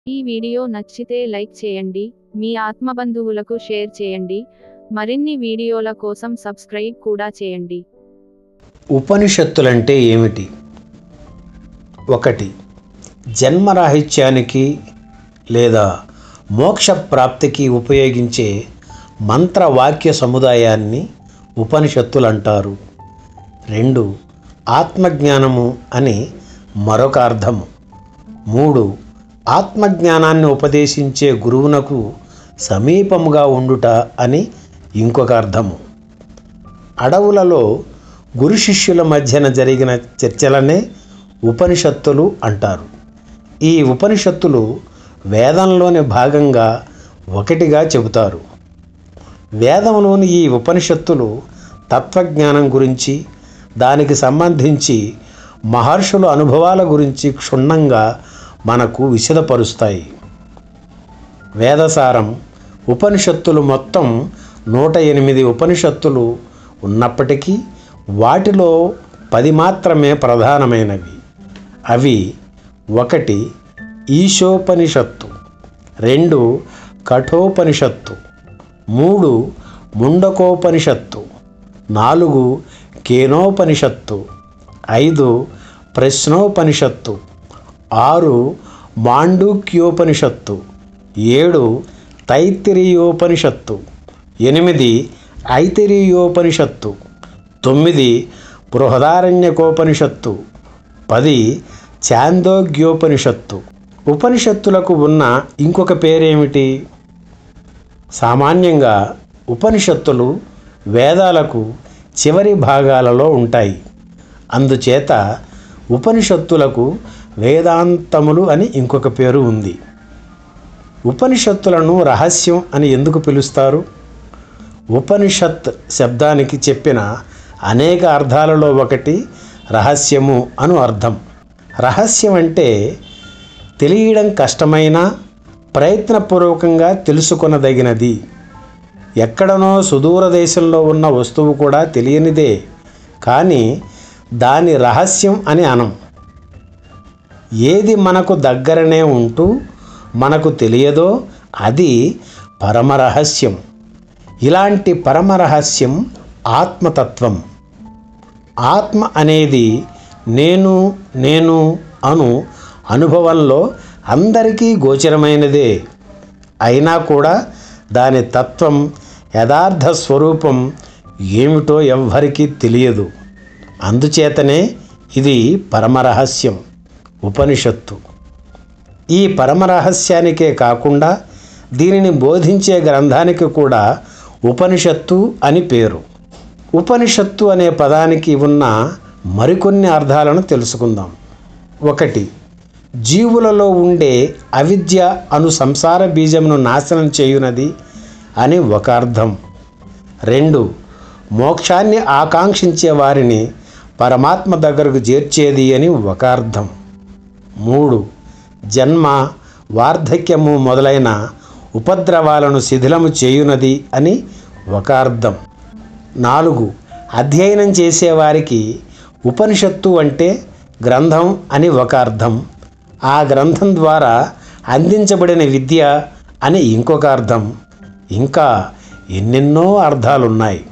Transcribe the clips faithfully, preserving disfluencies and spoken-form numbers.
ఈ వీడియో నచ్చితే లైక్ చేయండి, మీ ఆత్మబంధువులకు షేర్ చేయండి. మరిన్ని వీడియోల కోసం సబ్స్క్రైబ్ కూడా చేయండి. ఉపనిషత్తులంటే ఏమిటి? ఒకటి, జన్మరాహిత్యానికి లేదా మోక్ష ప్రాప్తికి ఉపయోగించే మంత్రవాక్య సముదాయాన్ని ఉపనిషత్తులు అంటారు. రెండు, ఆత్మజ్ఞానము అని మరొక అర్థము. మూడు, ఆత్మజ్ఞానాన్ని ఉపదేశించే గురువునకు సమీపముగా ఉండుట అని ఇంకొక అర్థము. అడవులలో గురు శిష్యుల మధ్యన జరిగిన చర్చలనే ఉపనిషత్తులు అంటారు. ఈ ఉపనిషత్తులు వేదంలోని భాగంగా ఒకటిగా చెబుతారు. వేదంలోని ఈ ఉపనిషత్తులు తత్వజ్ఞానం గురించి, దానికి సంబంధించి మహర్షుల అనుభవాల గురించి క్షుణ్ణంగా మనకు విశదపరుస్తాయి. వేదసారం ఉపనిషత్తులు మొత్తం నూట ఎనిమిది ఉపనిషత్తులు ఉన్నప్పటికీ వాటిలో పది మాత్రమే ప్రధానమైనవి. అవి: ఒకటి, ఈశోపనిషత్తు. రెండు, కఠోపనిషత్తు. మూడు, ముండకోపనిషత్తు. నాలుగు, కేనోపనిషత్తు. ఐదు, ప్రశ్నోపనిషత్తు. ఆరు, మాండూక్యోపనిషత్తు. ఏడు, తైత్తిరీయోపనిషత్తు. ఎనిమిది, ఐతిరీయోపనిషత్తు. తొమ్మిది, బృహదారణ్యకోపనిషత్తు. పది, ఛాందోగ్యోపనిషత్తు. ఉపనిషత్తులకు ఉన్న ఇంకొక పేరేమిటి? సామాన్యంగా ఉపనిషత్తులు వేదాలకు చివరి భాగాలలో ఉంటాయి. అందుచేత ఉపనిషత్తులకు వేదాంతములు అని ఇంకొక పేరు ఉంది. ఉపనిషత్తులను రహస్యం అని ఎందుకు పిలుస్తారు? ఉపనిషత్ శబ్దానికి చెప్పిన అనేక అర్థాలలో ఒకటి రహస్యము అను అర్థం. రహస్యం అంటే తెలియడం కష్టమైన, ప్రయత్నపూర్వకంగా తెలుసుకొనదగినది. ఎక్కడనో సుదూర దేశంలో ఉన్న వస్తువు కూడా తెలియనిదే, కానీ దాని రహస్యం అని అనం. ఏది మనకు దగ్గరనే ఉంటూ మనకు తెలియదో అది పరమరహస్యం. ఇలాంటి పరమరహస్యం ఆత్మతత్వం. ఆత్మ అనేది నేను నేను అను అనుభవంలో అందరికీ గోచరమైనదే. అయినా కూడా దాని తత్వం, యథార్థ స్వరూపం ఏమిటో ఎవ్వరికీ తెలియదు. అందుచేతనే ఇది పరమరహస్యం, ఉపనిషత్తు. ఈ పరమరహస్యానికే కాకుండా దీనిని బోధించే గ్రంథానికి కూడా ఉపనిషత్తు అని పేరు. ఉపనిషత్తు అనే పదానికి ఉన్న మరికొన్ని అర్థాలను తెలుసుకుందాం. ఒకటి, జీవులలో ఉండే అవిద్య అను సంసార బీజమును నాశనం చేయునది అని ఒక అర్థం. రెండు, మోక్షాన్ని ఆకాంక్షించే వారిని పరమాత్మ దగ్గరకు చేర్చేది అని ఒక అర్థం. మూడు, జన్మ, వార్ధక్యము మొదలైన ఉపద్రవాలను శిథిలము చేయునది అని ఒక అర్థం. నాలుగు, అధ్యయనం చేసేవారికి ఉపనిషత్తు అంటే గ్రంథం అని ఒక అర్థం. ఆ గ్రంథం ద్వారా అందించబడిన విద్య అని ఇంకొక అర్థం. ఇంకా ఎన్నెన్నో అర్థాలున్నాయి.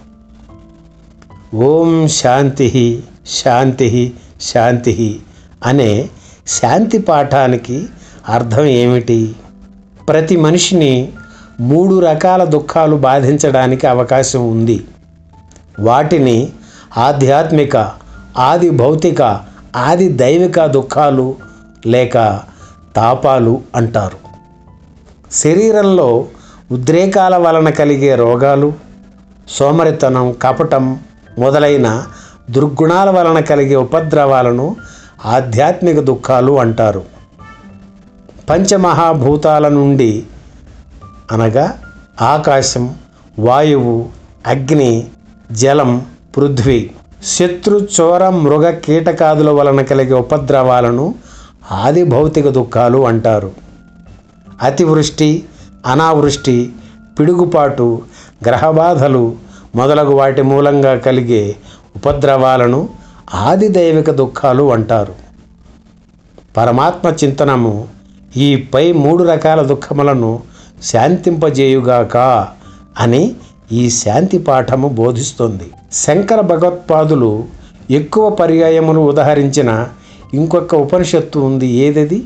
ఓం శాంతి శాంతి శాంతి అనే శాంతి పాఠానికి అర్థం ఏమిటి? ప్రతి మనిషిని మూడు రకాల దుఃఖాలు బాధించడానికి అవకాశం ఉంది. వాటిని ఆధ్యాత్మిక, ఆది భౌతిక, ఆది దైవిక దుఃఖాలు లేక తాపాలు అంటారు. శరీరంలో ఉద్రేకాల వలన కలిగే రోగాలు, సోమరితనం, కపటం మొదలైన దుర్గుణాల వలన కలిగే ఉపద్రవాలను ఆధ్యాత్మిక దుఃఖాలు అంటారు. పంచమహాభూతాల నుండి అనగా ఆకాశం, వాయువు, అగ్ని, జలం, పృథ్వీ, శత్రు, చోర, మృగ, కీటకాదుల వలన కలిగే ఉపద్రవాలను ఆది భౌతిక దుఃఖాలు అంటారు. అతివృష్టి, అనావృష్టి, పిడుగుపాటు, గ్రహబాధలు మొదలగు వాటి మూలంగా కలిగే ఉపద్రవాలను ఆది దైవిక దుఃఖాలు అంటారు. పరమాత్మ చింతనము ఈ పై మూడు రకాల దుఃఖములను శాంతింపజేయుగాక అని ఈ శాంతి పాఠము బోధిస్తుంది. శంకర భగవత్పాదులు ఎక్కువ పర్యాయములు ఉదహరించిన ఇంకొక ఉపనిషత్తు ఉంది. ఏదది?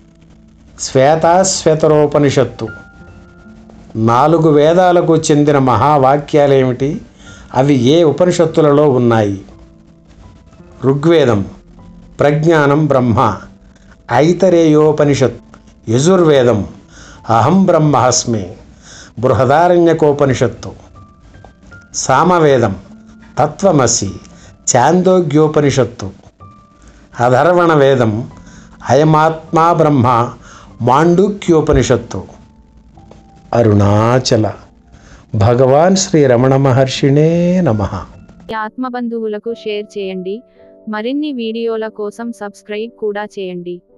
శ్వేతాశ్వేతరోపనిషత్తు. నాలుగు వేదాలకు చెందిన మహావాక్యాలేమిటి? అవి ఏ ఉపనిషత్తులలో ఉన్నాయి? ఋగ్వేదం ప్రజ్ఞానం బ్రహ్మ, ఐతరేయోపనిషత్, యజుర్వేదం అహం బ్రహ్మాస్మి, బృహదారణ్యకోపనిషత్తు, సామవేదం తత్వమసి, ఛాందోగ్యోపనిషత్తు, అధర్వణ వేదం అయమాత్మా బ్రహ్మ, మాండూక్యోపనిషత్తు. అరుణాచల భగవాన్ శ్రీ రమణ మహర్షిణే నమః. మీ ఆత్మబంధువులకు షేర్ చేయండి. మరిన్ని వీడియోల కోసం సబ్స్క్రైబ్ కూడా చేయండి.